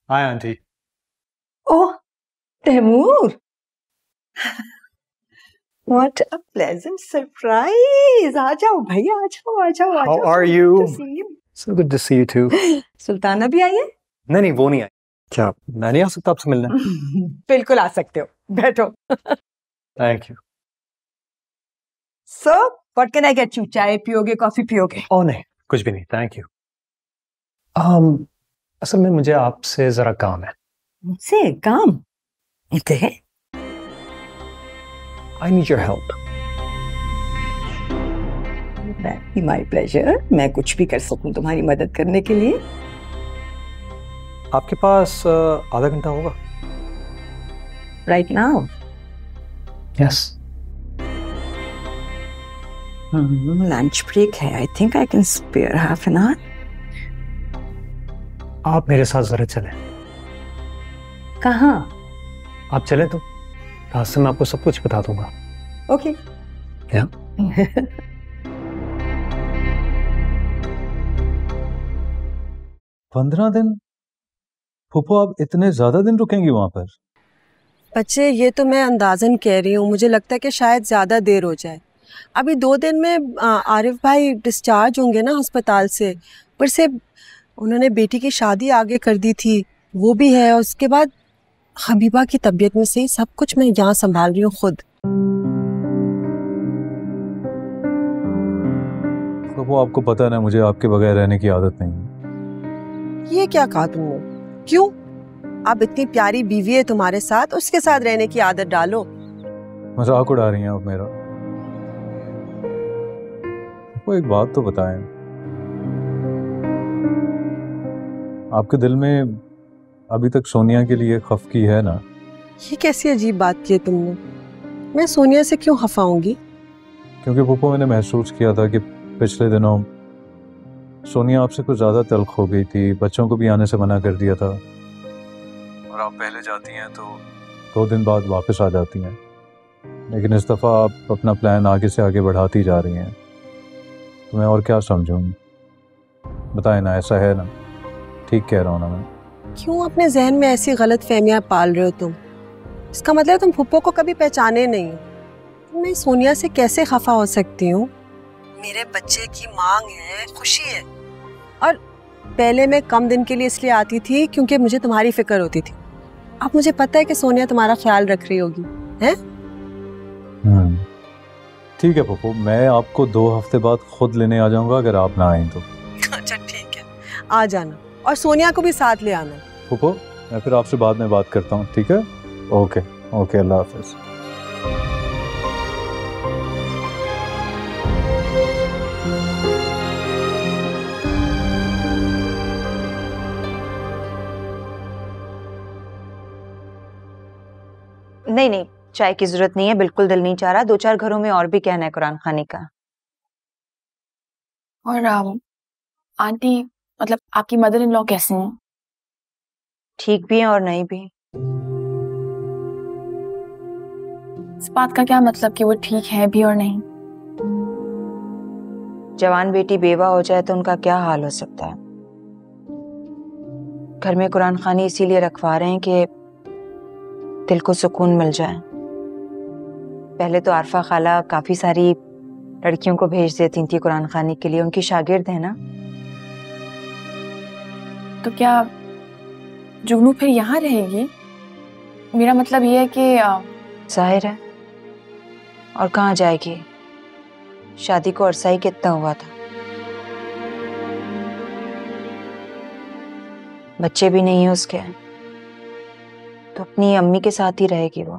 Hi aunty. Oh Taimur, what a pleasant surprise! आ जाओ भैया, आ जाओ आ जाओ आ How जाओ। are So you? good to see you. So good to see you too. Sultana भी आई है? नहीं वो नहीं आई। क्या मैं नहीं आ सकता आपसे मिलने? बिल्कुल आ सकते हो, बैठो। Thank you. So what can I get you? चाय पियोगे, कॉफी पियोगे? Oh नहीं, कुछ भी नहीं, thank you. असल में मुझे आपसे जरा काम है। मुझसे काम? इतने? I need your help. That be my pleasure. मैं कुछ भी कर सकूं तुम्हारी मदद करने के लिए। आपके पास आधा घंटा होगा? Right now? Yes. Lunch break है. I think I can spare half an hour. आप मेरे साथ जरा चलें। कहाँ? आप चलें तो रास्ते में आपको सब कुछ बता दूंगा। Okay. क्या? 15 दिन? फूफो आप इतने ज्यादा दिन रुकेंगी वहां पर? बच्चे ये तो मैं अंदाजन कह रही हूँ, मुझे लगता है कि शायद ज़्यादा देर हो जाए। अभी 2 दिन में आरिफ भाई डिस्चार्ज होंगे ना अस्पताल से, पर से उन्होंने बेटी की शादी आगे कर दी थी, वो भी है, और उसके बाद हबीबा की तबीयत में से सब कुछ मैं यहाँ संभाल रही हूँ खुद। फूफो आपको पता है ना, मुझे आपके बगैर रहने की आदत नहीं है। ये क्या कहा तुमने? क्यों? अब इतनी प्यारी बीवी है तुम्हारे साथ, उसके साथ रहने की आदत डालो। मजाक उड़ा रही हैं आप मेरा। फूफो एक बात तो बताएं, आपके दिल में अभी तक सोनिया के लिए खफकी है ना? ये कैसी अजीब बात की है तुमने? मैं सोनिया से क्यों खफा होंगी? क्योंकि फूफो मैंने महसूस किया था कि पिछले दिनों सोनिया आपसे कुछ ज्यादा तल्ख हो गई थी, बच्चों को भी आने से मना कर दिया था, और आप पहले जाती हैं तो 2 दिन बाद वापस आ जाती हैं। लेकिन इस दफ़ा आप अपना प्लान आगे से आगे बढ़ाती जा रही हैं, तो मैं और क्या समझूं? बताएं ना, ऐसा है ना? ठीक कह रहा हूँ ना मैं? क्यों अपने जहन में ऐसी गलत फहमियाँ पाल रहे हो तुम? इसका मतलब तुम फुप्पो को कभी पहचाने नहीं हो। मैं सोनिया से कैसे खफा हो सकती हूँ? मेरे बच्चे की मांग है, खुशी है, और पहले मैं कम दिन के लिए इसलिए आती थी क्योंकि मुझे तुम्हारी फिक्र होती थी। अब मुझे पता है कि सोनिया तुम्हारा ख्याल रख रही होगी, हैं? ठीक है पप्पू, मैं आपको 2 हफ्ते बाद खुद लेने आ जाऊंगा अगर आप ना आए तो। अच्छा ठीक है, आ जाना, और सोनिया को भी साथ ले आना। पप्पू मैं फिर आपसे बाद में बात करता हूँ, ठीक है? ओके ओके, अल्लाह हाफिज। नहीं नहीं, चाय की जरूरत नहीं है, बिल्कुल दिल नहीं चाह रहा। 2-4 घरों में और भी कहना है कुरान खानी का। और आंटी, मतलब आपकी मदर इन लॉ कैसे हैं? ठीक भी हैं और नहीं भी। इस बात का क्या मतलब कि वो ठीक है भी और नहीं? जवान बेटी बेवा हो जाए तो उनका क्या हाल हो सकता है। घर में कुरान खानी इसीलिए रखवा रहे हैं कि दिल को सुकून मिल जाए। पहले तो आरफा खाला काफी सारी लड़कियों को भेज देती थी कुरान खानी के लिए, उनकी शागिर्द है ना। तो क्या जुगनू फिर यहाँ रहेगी? मेरा मतलब ये है कि जाहिर है, और कहाँ जाएगी? शादी को अरसा ही कितना हुआ था, बच्चे भी नहीं है उसके, तो अपनी अम्मी के साथ ही रहेगी वो।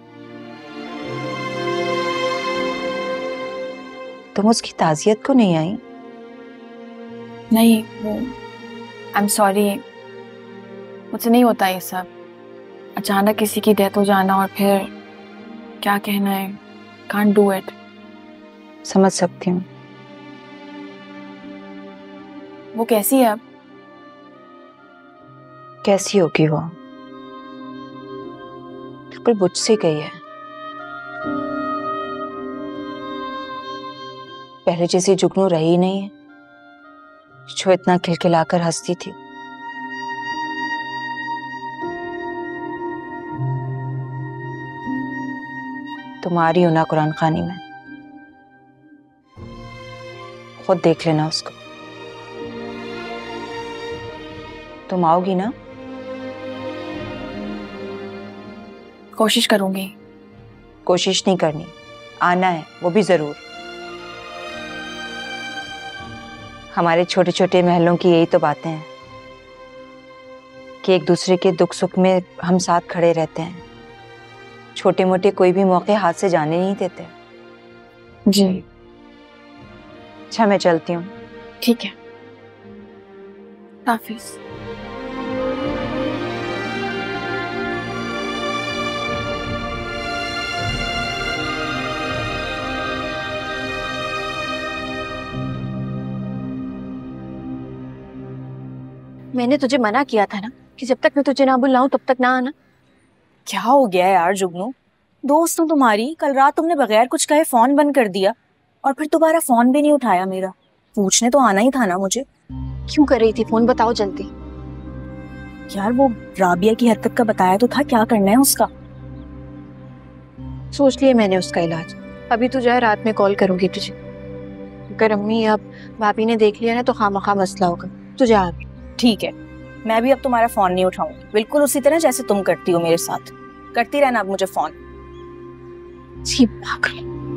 तुम उसकी ताज़ियत को नहीं आई? नहीं, वो आई एम सॉरी, मुझसे नहीं होता ये सब। अचानक किसी की डेथ हो जाना और फिर क्या कहना है, कांट डू इट। समझ सकती हूँ। वो कैसी है अब? कैसी होगी वो? बिल्कुल बुझ सी गई है, पहले जैसी जुगनू रही नहीं है जो इतना खिलखिलाकर हंसती थी। तुम आ रही हो ना कुरान खानी में, खुद देख लेना उसको। तुम आओगी ना? कोशिश करूंगी। कोशिश नहीं करनी, आना है, वो भी जरूर। हमारे छोटे छोटे महलों की यही तो बातें हैं कि एक दूसरे के दुख सुख में हम साथ खड़े रहते हैं, छोटे मोटे कोई भी मौके हाथ से जाने नहीं देते। जी अच्छा, मैं चलती हूँ। ठीक है, हाफिज। मैंने तुझे मना किया था ना कि जब तक मैं तुझे ना बुलाऊं तब तक ना आना। क्या हो गया है यार जुगनू? दोस्त हूँ तुम्हारी, कल रात तुमने बगैर कुछ कहे फोन बंद कर दिया और फिर दोबारा फोन भी नहीं उठाया मेरा। पूछने तो आना ही था ना मुझे। क्यों कर रही थी फोन, बताओ जल्दी। यार वो राबिया की हरकत का बताया तो था, क्या करना है उसका? सोच लिया मैंने उसका इलाज। अभी तो जाए, रात में कॉल करूंगी तुझे। अगर अम्मी अब भाभी ने देख लिया ना तो खामखा मसला होगा। तुझे आ भी ठीक है, मैं भी अब तुम्हारा फोन नहीं उठाऊंगी, बिल्कुल उसी तरह जैसे तुम करती हो मेरे साथ। करती रहना अब मुझे फोन। जी पागल।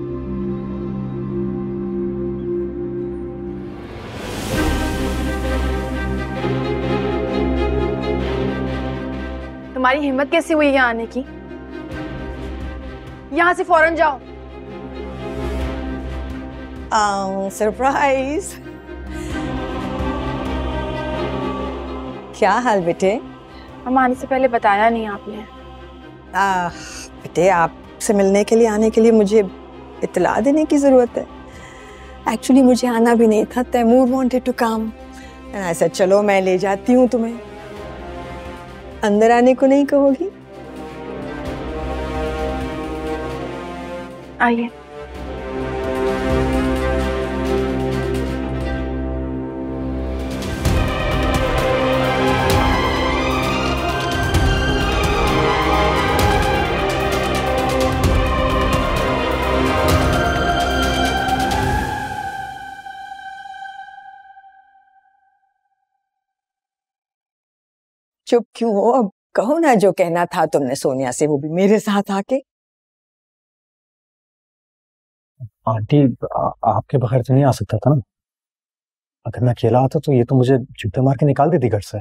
तुम्हारी हिम्मत कैसे हुई यहाँ आने की? यहाँ से फौरन जाओ। सरप्राइज। क्या हाल बेटे? हम आने से पहले बताया नहीं आपने। बेटे, आपसे मिलने के लिए आने के लिए मुझे इत्तला देने की जरूरत है। एक्चुअली मुझे आना भी नहीं था। Taimur wanted to come and I said चलो मैं ले जाती हूँ तुम्हें। अंदर आने को नहीं कहोगी? आइए। चुप क्यों हो? अब कहो ना जो कहना था तुमने सोनिया से, वो भी मेरे साथ आके। आंटी आपके बगैर तो नहीं आ सकता था ना। अगर मैं अकेला आता तो ये तो मुझे जूते मार के निकाल देती घर से।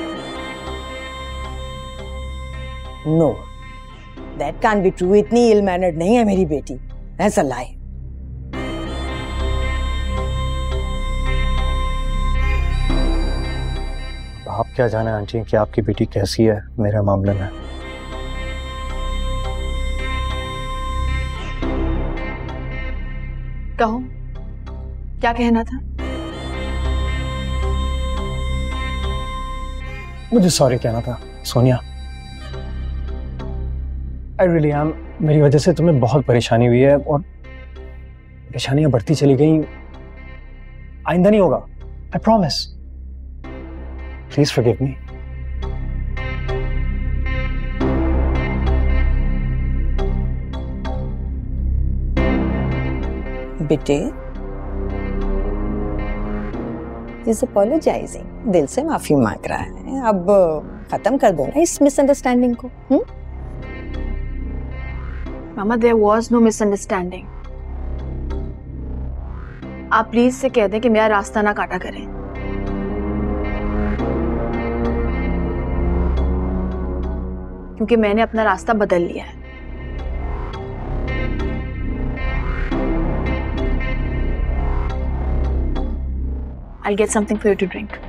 No, that can be true. इतनी इल मैनर्ड नहीं है मेरी बेटी। That's a lie. आप क्या जाने आंटी कि आपकी बेटी कैसी है मेरे मामले में। कहो, क्या कहना था? मुझे सॉरी कहना था सोनिया। I really M. मेरी वजह से तुम्हें बहुत परेशानी हुई है और परेशानियां बढ़ती चली गई। आइंदा नहीं होगा, I promise. Please forgive me. बेटे, इज अपोलोजाइजिंग, दिल से माफी मांग रहा है। अब खत्म कर दो ना इस मिसअंडरस्टैंडिंग को। मामा, देयर वाज नो मिसअंडरस्टैंडिंग। आप प्लीज से कह दें कि मेरा रास्ता ना काटा करें। क्योंकि मैंने अपना रास्ता बदल लिया है। I'll get something for you to drink.